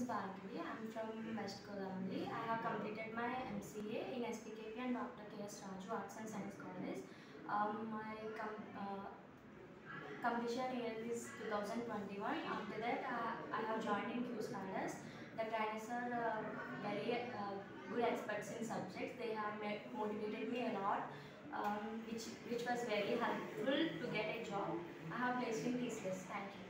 Bhargavi. I'm from West Godavari. I have completed my MCA in SPKP and Dr. K.S. Raju Arts and Science College. My completion year is 2021. After that, I have joined in Q Scholars. The trainers are very good experts in subjects. They have motivated me a lot, which was very helpful to get a job. I have placed in TCS. Thank you.